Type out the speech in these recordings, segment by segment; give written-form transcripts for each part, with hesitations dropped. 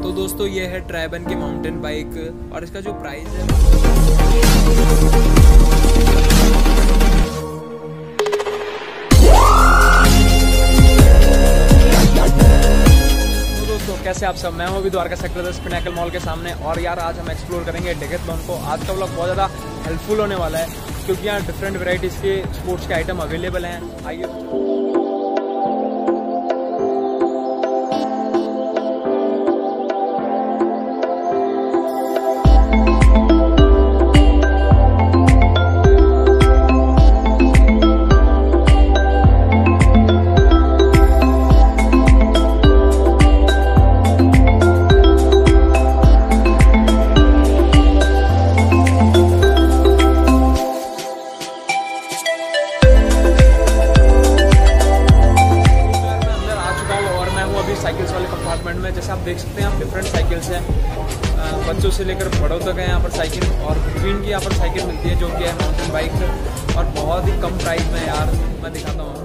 तो दोस्तों ये है ट्राइबन की माउंटेन बाइक और इसका जो प्राइस है तो दोस्तों कैसे आप सब, मैं हूँ अभी द्वारका सेक्टर 10 पिनाकल मॉल के सामने। और यार आज हम एक्सप्लोर करेंगे डेकेथलॉन को। आज का व्लॉग बहुत ज़्यादा हेल्पफुल होने वाला है क्योंकि यहाँ डिफरेंट वेराइटीज़ के स्पोर्ट्स के आइटम अवेलेबल हैं। आइए साइकिल्स वाले कंपार्टमेंट में। जैसे आप देख सकते हैं, आप डिफरेंट साइकिल्स हैं, बच्चों से लेकर बड़ों तक है यहाँ पर साइकिल। और ग्रीन की यहाँ पर साइकिल मिलती है जो कि है माउंटेन बाइक और बहुत ही कम प्राइस में। यार मैं दिखाता हूँ।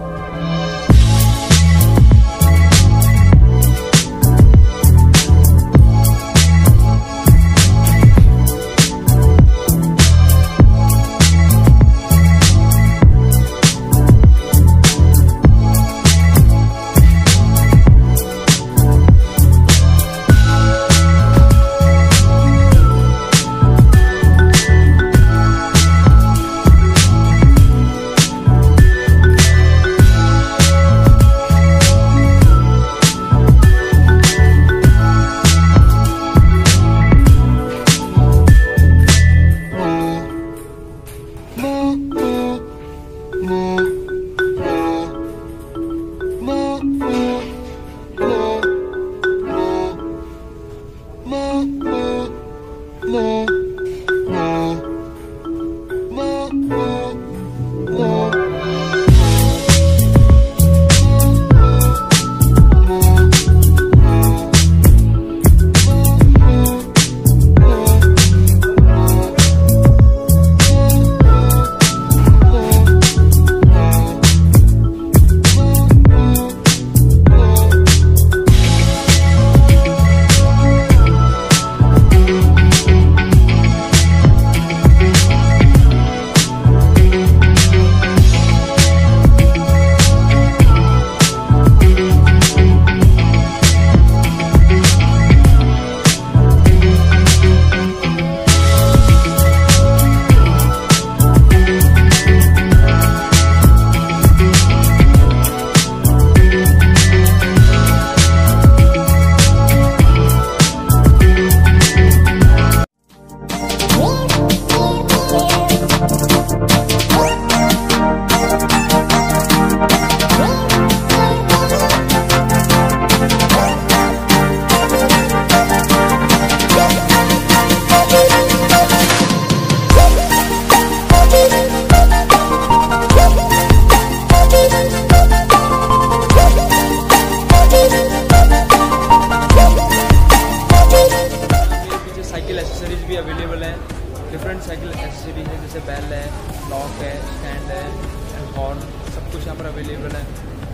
एसेसरीज भी अवेलेबल हैं। डिफरेंट साइकिल एसेसरीज है जैसे बेल है, लॉक है, स्टैंड है एंड हॉर्न, सब कुछ यहाँ पर अवेलेबल है।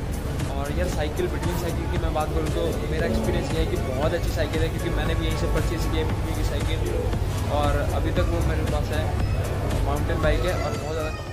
और यार साइकिल, बिटवीन साइकिल की मैं बात करूँ तो मेरा एक्सपीरियंस ये है कि बहुत अच्छी साइकिल है क्योंकि मैंने भी यहीं से परचेज़ की है बिटवीन की साइकिल और अभी तक वो मेरे पास है। माउंटेन बाइक है और बहुत ज़्यादा